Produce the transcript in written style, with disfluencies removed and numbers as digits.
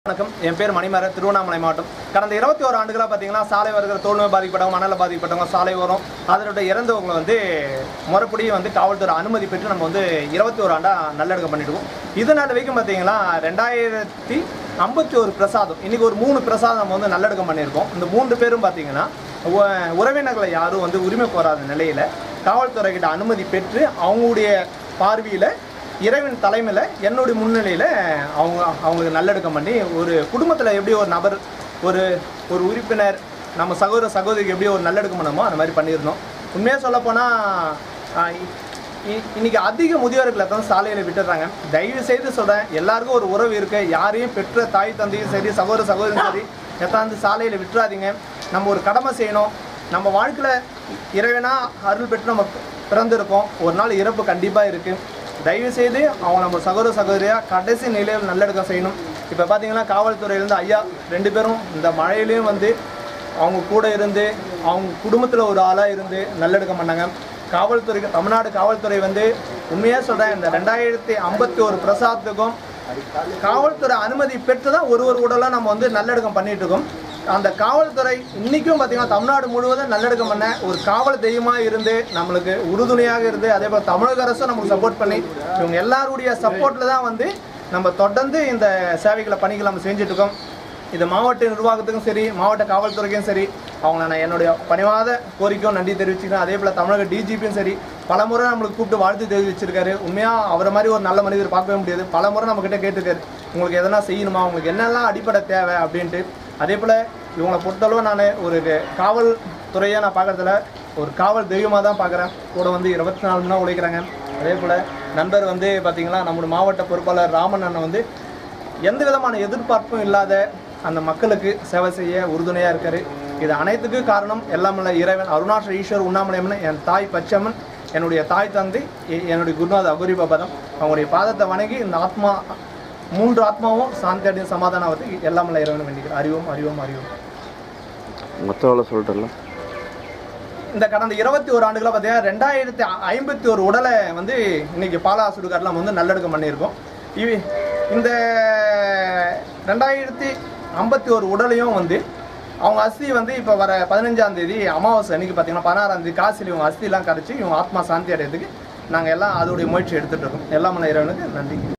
வணக்கம். என் பேர் மணிமாறன், திருவண்ணாமலை மாவட்டம். கடந்த 21 ஆண்டுகளாக பார்த்தீங்கன்னா சாலை வருகிற தோல்நோய் பாதிக்கப்பட்டவங்க, மணலில் பாதிக்கப்பட்டவங்க, சாலை வரும் அதனுடைய இறந்தவங்களை முறைப்படி காவல்துறை அனுமதி பெற்று நம்ம 21 ஆண்டாக நல்லடக்கம் பண்ணிடுவோம். இது நாள் வரைக்கும் பார்த்தீங்கன்னா 2051 பிரசாதம், இன்றைக்கி ஒரு 3 பிரசாதம் நம்ம நல்லடக்கம் பண்ணியிருக்கோம். இந்த 3 பேரும் பார்த்தீங்கன்னா உறவினர்களை யாரும் உரிமை கோராத நிலையில் காவல்துறைகிட்ட அனுமதி பெற்று அவங்களுடைய பார்வையில் இறைவன் தலைமையில் என்னுடைய முன்னிலையில் அவங்களுக்கு நல்லடக்கம் பண்ணி ஒரு குடும்பத்தில் எப்படி ஒரு நபர் ஒரு உறுப்பினர் நம்ம சகோதரிக்கு எப்படி ஒரு நல்லடக்கம் பண்ணமோ அந்த மாதிரி பண்ணியிருந்தோம். உண்மையாக சொல்லப்போனால் இன்றைக்கி அதிக முதியோர்களை தான் சாலையில் விட்டுடுறாங்க. தயவு செய்து சொல்கிறேன், எல்லாருக்கும் ஒரு உறவு இருக்குது. யாரையும் பெற்ற தாய் தந்தையும் சரி சகோதரியும் சரி எத்தாந்து சாலையில் விட்டுறாதீங்க. நம்ம ஒரு கடமை செய்யணும். நம்ம வாழ்க்கையில் இறைவனாக அருள் பெற்று நம்ம பிறந்திருக்கோம். ஒரு நாள் இறப்பு கண்டிப்பாக இருக்குது. தயவுசெய்து அவங்க நம்ம சகோதரியாக கடைசி நிலையில் நல்லடக்கம் செய்யணும். இப்போ பார்த்தீங்கன்னா காவல்துறையிலேருந்து ஐயா 2 பேரும் இந்த மழையிலையும் அவங்க கூட இருந்து அவங்க குடும்பத்தில் ஒரு ஆளாக இருந்து நல்லடக்கம் பண்ணாங்க. காவல்துறைக்கு தமிழ்நாடு காவல்துறை உண்மையாக சொல்கிறேன், இந்த 2051 பிரசாதத்துக்கும் காவல்துறை அனுமதி பெற்று தான் ஒரு உடலாக நம்ம நல்லடக்கம் பண்ணிகிட்டு இருக்கோம். அந்த காவல்துறை இன்றைக்கும் பார்த்திங்கன்னா தமிழ்நாடு முழுவதும் நல்லடக்கம் பண்ண ஒரு காவல் தெய்வமாக இருந்து நம்மளுக்கு உறுதுணையாக இருந்து, அதே போல் தமிழக அரசும் நமக்கு சப்போர்ட் பண்ணி இவங்க எல்லாருடைய சப்போர்ட்டில் தான் நம்ம தொடர்ந்து இந்த சேவைகளை பணிகளை நம்ம செஞ்சுட்ருக்கோம். இது மாவட்ட நிர்வாகத்துக்கும் சரி மாவட்ட காவல்துறைக்கும் சரி அவங்கள நான் என்னுடைய பணிவாத கோரிக்கையும் நன்றி தெரிவிச்சுக்கிறேன். அதே போல் தமிழக டிஜிபியும் சரி பல முறை நம்மளுக்கு கூப்பிட்டு வாழ்த்து தெரிவிச்சிருக்காரு. உண்மையாக அவரை மாதிரி ஒரு நல்ல மனிதர் பார்க்கவே முடியாது. பல முறை நம்மக்கிட்ட கேட்டுருக்காரு, உங்களுக்கு எதனா செய்யணுமா, உங்களுக்கு என்னெல்லாம் அடிப்படை தேவை அப்படின்ட்டு. அதே போல் இவங்களை பொறுத்தளவு நான் ஒரு காவல்துறையை நான் பார்க்குறதுல ஒரு காவல் தெய்வமாக தான் பார்க்குறேன். கூட 24 மணி நேரம் உழைக்கிறாங்க. அதே போல் நண்பர் பார்த்திங்கன்னா நம்முடைய மாவட்ட பொறுப்பாளர் ராமன் அண்ணன் எந்த விதமான எதிர்பார்ப்பும் இல்லாத அந்த மக்களுக்கு சேவை செய்ய உறுதுணையாக இருக்கார். இது அனைத்துக்கும் காரணம் எல்லாம் இறைவன் அருணாச்சல ஈஸ்வர் உண்ணாமலையம்மன், என் தாய் பச்சம்மன், என்னுடைய தாய் தந்தை, என்னுடைய குருநாத அகோரி பாபாதம். அவங்களுடைய பாதத்தை வணங்கி இந்த 3 ஆத்மாவும் சாந்தி அடையும் சமாதானம் ஆகுது எல்லாம் இறைவனை வேண்டிக்கிறேன். அறிவோம் அறிவோம் அறிவோம். மொத்தம் சொல்லிட்டல இந்த கடந்த 21 ஆண்டுகளாக பார்த்தீங்கன்னா 2051 உடலை இன்னைக்கு பாலா சுடுகாட்டில் நல்லடக்கம் பண்ணியிருக்கோம். இந்த 2051 உடலையும் அவங்க அஸ்தி இப்போ வர 15ஆம் தேதி அமாவாசை அன்றைக்கி பார்த்தீங்கன்னா 16ஆம் தேதி காசில் இவங்க அஸ்திலாம் கரைச்சி இவங்க ஆத்மா சாந்தி அடையிறதுக்கு நாங்கள் எல்லாம் அதோடைய முயற்சி எடுத்துகிட்டு இருக்கோம். எல்லாம் இறைவனுக்கு நன்றி.